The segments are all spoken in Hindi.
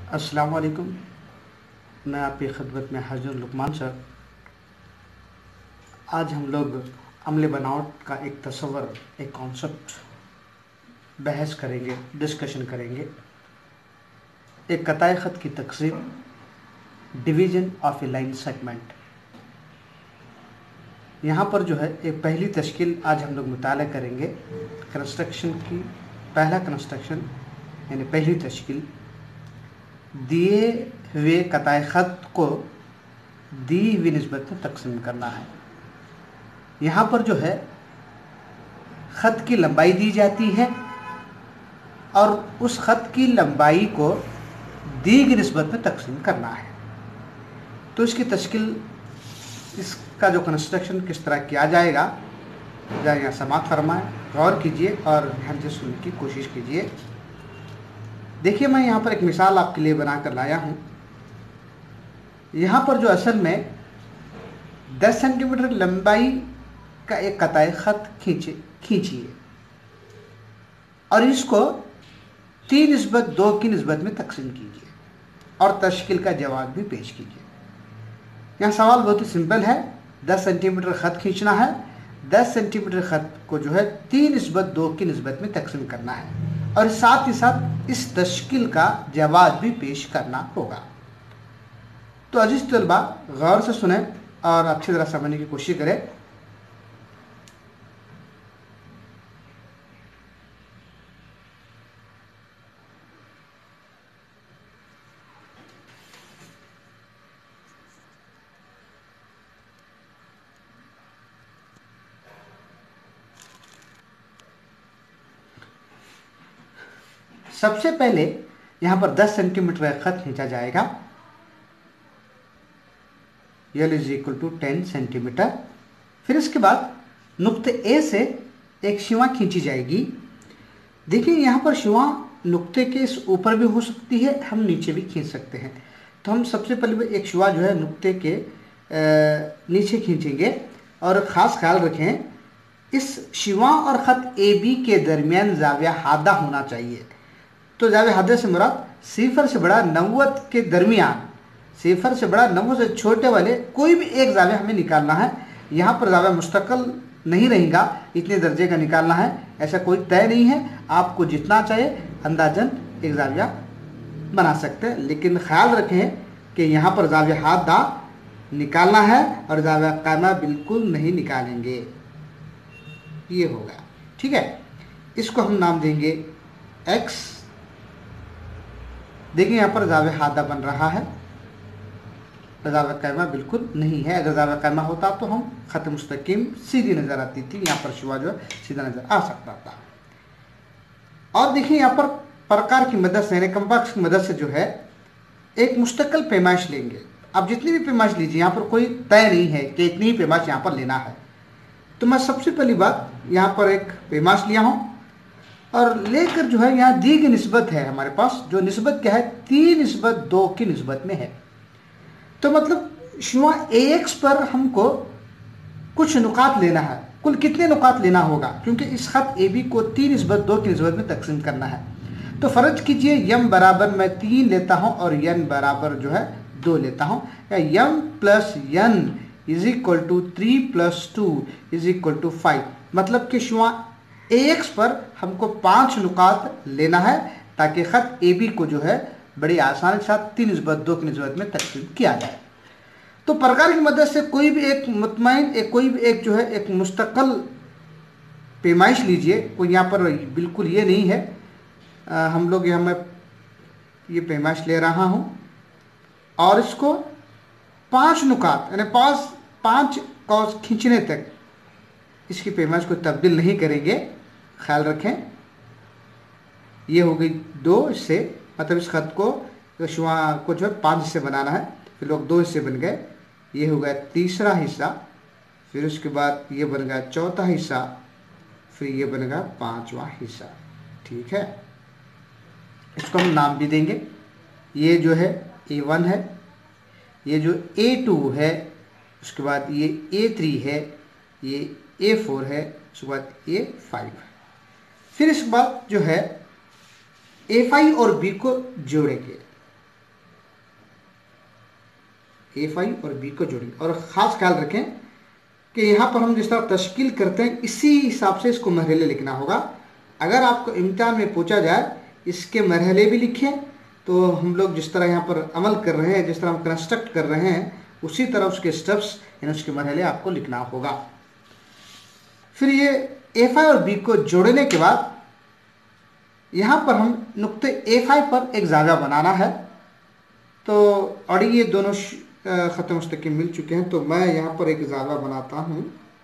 अस्सलाम वालेकुम। मैं आपकी खिदमत में हाजिर लुकमान सर। आज हम लोग अम्ल बनावट का एक तस्वर, एक कॉन्सेप्ट बहस करेंगे, डिस्कशन करेंगे। एक कताए ख़त की तकसीम, division of a line segment. यहाँ पर जो है एक पहली तश्कील आज हम लोग मुताला करेंगे कंस्ट्रक्शन की। पहला कंस्ट्रक्शन यानी पहली तश्कील, दिए हुए कताए ख़त को दी हुई निस्बत में तकसीम करना है। यहाँ पर जो है ख़त की लंबाई दी जाती है और उस ख़त की लंबाई को दी गई निस्बत में तकसीम करना है। तो इसकी तश्कील, इसका जो कंस्ट्रक्शन किस तरह किया जाएगा, जरा यहाँ समाअत फरमाएं, गौर कीजिए और ध्यान से सुनने की कोशिश कीजिए। देखिए, मैं यहाँ पर एक मिसाल आपके लिए बना कर लाया हूँ। यहाँ पर जो असल में 10 सेंटीमीटर लंबाई का एक कताए ख़त खींचिए और इसको 3:2 की निस्बत में तकसीम कीजिए और तश्कील का जवाब भी पेश कीजिए। यहाँ सवाल बहुत ही सिंपल है। 10 सेंटीमीटर ख़त खींचना है। 10 सेंटीमीटर ख़त को जो है 3:2 की निस्बत में तकसीम करना है और साथ ही साथ इस तश्कील का जवाब भी पेश करना होगा। तो अजीज तलबा, गौर से सुने और अच्छी तरह समझने की कोशिश करें। सबसे पहले यहाँ पर 10 सेंटीमीटर का ख़त खींचा जाएगा। L = 10 centimetre. फिर इसके बाद नुक्ते ए से एक शिवा खींची जाएगी। देखिए, यहाँ पर शिवा नुक्ते के इस ऊपर भी हो सकती है, हम नीचे भी खींच सकते हैं। तो हम सबसे पहले एक शिवा जो है नुक्ते के नीचे खींचेंगे और ख़ास ख्याल रखें, इस शिवा और ख़त AB के दरमियान ज़ाविया हादा होना चाहिए। तो ज़ाविया हादे से मुराद 0 से बड़ा 90 के दरमियान, 0 से बड़ा 90 से छोटे वाले कोई भी एक ज़ाविया हमें निकालना है। यहाँ पर ज़ाविया मुस्तकिल नहीं रहेगा, इतने दर्जे का निकालना है, ऐसा कोई तय नहीं है। आपको जितना चाहिए अंदाजन एक ज़ाविया बना सकते हैं, लेकिन ख्याल रखें कि यहाँ पर ज़ाविया हादा निकालना है और ज़ाविया कायमा बिल्कुल नहीं निकालेंगे। ये होगा, ठीक है। इसको हम नाम देंगे X। देखिए, यहाँ पर ज़ाविया हादा बन रहा है, ज़ाविया कायमा बिल्कुल नहीं है। अगर ज़ाविया कायमा होता तो हम ख़त मुस्तकीम सीधी नज़र आती थी, यहाँ पर शिवा जो है सीधा नज़र आ सकता था। और देखिए, यहाँ पर प्रकार की मदद से यानी कंपास की मदद से जो है एक मुस्तकिल पैमाइश लेंगे। अब जितनी भी पैमाइश लीजिए, यहाँ पर कोई तय नहीं है कि इतनी ही पैमाइश यहाँ पर लेना है। तो मैं सबसे पहली बात यहाँ पर एक पैमाइश लिया हूँ और लेकर जो है यहाँ दी गई निस्बत है हमारे पास, जो निस्बत क्या है 3:2 की निस्बत में है। तो मतलब शिवा AX पर हमको कुछ नुकात लेना है। कुल कितने नुकात लेना होगा, क्योंकि इस ख़त AB को 3:2 की निस्बत में तकसीम करना है। तो फ़र्ज कीजिए m बराबर मैं 3 लेता हूँ और n बराबर जो है 2 लेता हूँ, या m + n = 3 + 2 = 5। मतलब कि शिवा AX पर हमको 5 नुकात लेना है ताकि ख़त AB को जो है बड़ी आसानी के साथ 3:2 की निस्बत में तकसीम किया जाए। तो प्रकार की मदद से कोई भी एक मुतमईन कोई भी एक जो है एक मुस्तकिल पैमाइश लीजिए। कोई यहाँ पर बिल्कुल ये नहीं है, हम लोग यहाँ मैं ये पैमाइश ले रहा हूँ और इसको 5 नुकात यानी 5 कॉस खींचने तक इसकी पैमाइश को तब्दील नहीं करेंगे। ख्याल रखें, ये हो गई 2 हिस्से, मतलब इस ख़त को शिवा को जो है 5 हिस्से बनाना है। फिर लोग 2 हिस्से बन गए, ये हो गया तीसरा हिस्सा, फिर उसके बाद ये बन गया चौथा हिस्सा, फिर ये बन गया 5वां हिस्सा। ठीक है, इसको हम नाम भी देंगे। ये जो है A1 है, ये जो A2 है, उसके बाद ये A3 है, ये A4 है, उसके बाद A5 है। फिर इसके बाद जो है A5 और B को जोड़ेंगे। A5 और B को जोड़ेंगे। और ख़ास ख्याल रखें कि यहाँ पर हम जिस तरह तश्कील करते हैं इसी हिसाब से इसको मरहले लिखना होगा। अगर आपको इम्तिहान में पूछा जाए इसके मरहले भी लिखें, तो हम लोग जिस तरह यहाँ पर अमल कर रहे हैं, जिस तरह हम कंस्ट्रक्ट कर रहे हैं, उसी तरह उसके स्टेप्स यानी उसके मरहले आपको लिखना होगा। फिर ये A5 और B को जोड़ने के बाद यहाँ पर हम नुक्ते A5 पर एक जागा बनाना है। तो और ये दोनों ख़त मुस्तकीम मिल चुके हैं, तो मैं यहाँ पर एक जागा बनाता हूँ,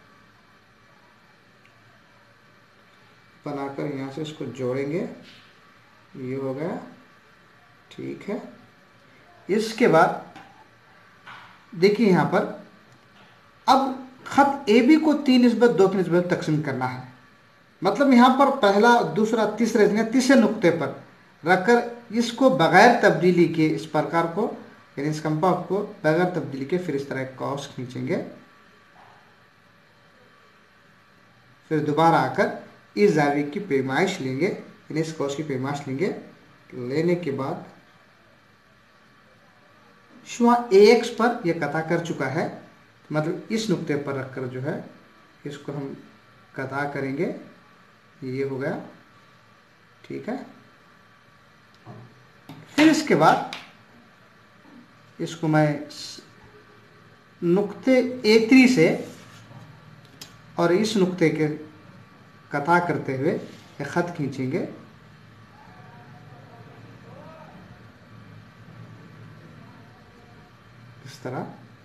बनाकर यहाँ से इसको जोड़ेंगे। ये हो गया, ठीक है। इसके बाद देखिए यहाँ पर अब ख़त AB को 3:2 की निस्बत तकसीम करना है। मतलब यहाँ पर पहला, दूसरा, तीसरे नुक्ते पर रखकर इसको बग़ैर तब्दीली के इस प्रकार को यानी इस कंपास को बगैर तब्दीली के फिर इस तरह एक कॉस खींचेंगे। फिर दोबारा आकर इस जाविये की पैमाइश लेंगे, यानी इस कॉस की पैमाइश लेंगे। लेने के बाद शुआ AX पर यह कता कर चुका है, मतलब इस नुक्ते पर रखकर जो है इसको हम कता करेंगे। ये हो गया, ठीक है। फिर इसके बाद इसको मैं नुक्ते A3 से और इस नुक्ते के कता करते हुए एक ख़त खींचेंगे। इस तरह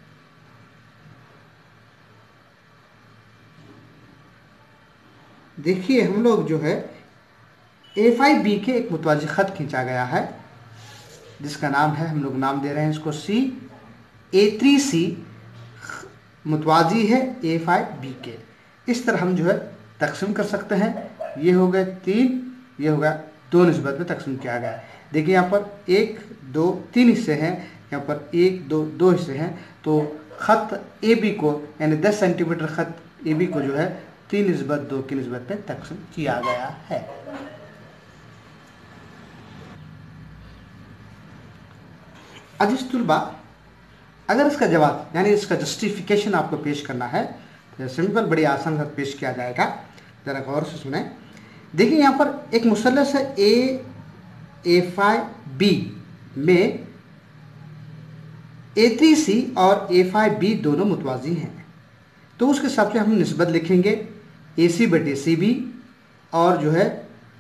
देखिए हम लोग जो है A5B के एक मुतवाज़ी ख़त खींचा गया है, जिसका नाम है, हम लोग नाम दे रहे हैं इसको C। A3C मुतवाज़ी है A5B के। इस तरह हम जो है तकसीम कर सकते हैं। ये हो गए 3, ये हो गया 2 निस्बत में तकसीम किया गया है। देखिए यहाँ पर 1, 2, 3 हिस्से हैं, यहाँ पर 1, 2, 2 हिस्से हैं। तो ख़त AB को यानी 10 सेंटीमीटर ख़त AB को जो है 3:2 की निस्बत में तकसीम किया गया है। अजीज़ तुलबा, अगर इसका जवाब यानी इसका जस्टिफिकेशन आपको पेश करना है तो सिंपल बड़ी आसान से पेश किया जाएगा। ज़रा गौर से सुने। देखिए यहाँ पर एक मुसल्लस है A5B में A3C और A5B दोनों मुतवाज़ी हैं। तो उसके हिसाब से हम निस्बत लिखेंगे AC/CB और जो है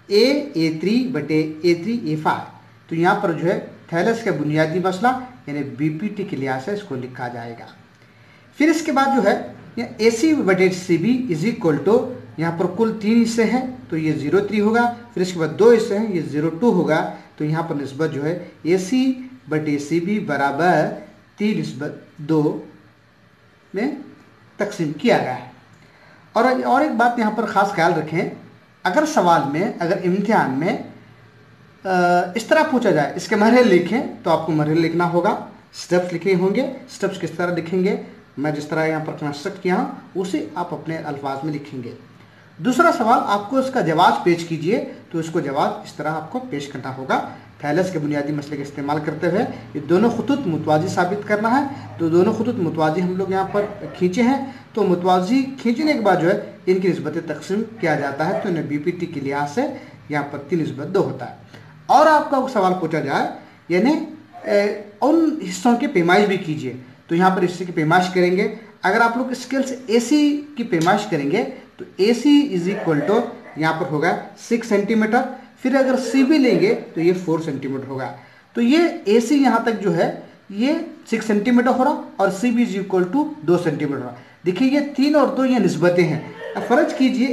A3/A3A5। तो यहाँ पर जो है थैलस का बुनियादी मसला यानी BPT के लिहाज से इसको लिखा जाएगा। फिर इसके बाद जो है AC/CB इज इक्वल टू, यहाँ पर कुल 3 हिस्से हैं तो ये 0.3 होगा। फिर इसके बाद 2 हिस्से हैं, ये 0.2 होगा। तो यहाँ पर निस्बत जो है AC/CB बराबर 3:2 में तकसीम किया गया है। और एक बात यहाँ पर ख़ास ख्याल रखें, अगर सवाल में, अगर इम्तिहान में इस तरह पूछा जाए इसके मरहले लिखें तो आपको मरहले लिखना होगा, स्टेप्स लिखे होंगे। स्टेप्स किस तरह लिखेंगे, मैं जिस तरह यहाँ पर कंस्ट्रक्ट किया हूँ उसे आप अपने अल्फाज में लिखेंगे। दूसरा सवाल, आपको इसका जवाब पेश कीजिए तो इसको जवाब इस तरह आपको पेश करना होगा। थैलस के बुनियादी मसले का इस्तेमाल करते हुए ये दोनों खुतूत मुतवाज़ी साबित करना है। तो दोनों खुतूत मुतवाज़ी हम लोग यहाँ पर खींचे हैं। तो मुतवाज़ी खींचने के बाद जो है इनकी निस्बत तकसीम किया जाता है। तो इन्हें BPT के लिहाज से यहाँ पर 3:2 होता है। और आपका सवाल पूछा जाए यानी उन हिस्सों की पैमाइश भी कीजिए, तो यहाँ पर हिस्से की पैमाइश करेंगे। अगर आप लोग स्केल से AC की पैमाइश करेंगे तो AC इज इक्वल टू यहाँ पर होगा 6 सेंटीमीटर। फिर अगर CB लेंगे तो ये 4 सेंटीमीटर होगा। तो ये AC यहाँ तक जो है ये 6 सेंटीमीटर हो रहा और CB is equal to 2 centimetre हो रहा। देखिए ये 3 और 2 ये निस्बतें हैं। फ़र्ज कीजिए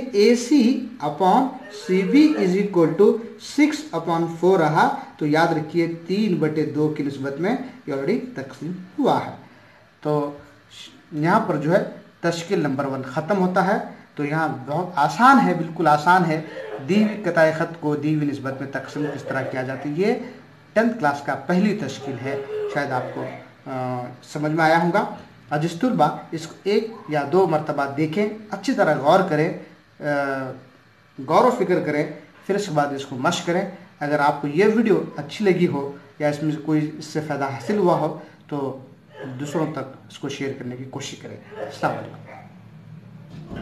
AC/CB इज इक्वल टू 6/4 रहा। तो याद रखिए 3/2 की निस्बत में ये ऑलरेडी तकसीम हुआ है। तो यहाँ पर जो है तश्कील नंबर 1 ख़त्म होता है। तो यहाँ बहुत आसान है, बिल्कुल आसान है। दी हुई कताए ख़त को दी हुई निस्बत में तकसीम किस तरह किया जाती है, ये 10th क्लास का पहली तश्कील है। शायद आपको समझ में आया होगा। अजीज़ तुलबा, इसको 1 या 2 मरतबा देखें, अच्छी तरह गौर करें, गौर व फिक्र करें, फिर इसके बाद इसको मश्क करें। अगर आपको ये वीडियो अच्छी लगी हो या इसमें कोई इससे फ़ायदा हासिल हुआ हो तो दूसरों तक इसको शेयर करने की कोशिश करें। अस्सलाम वालेकुम।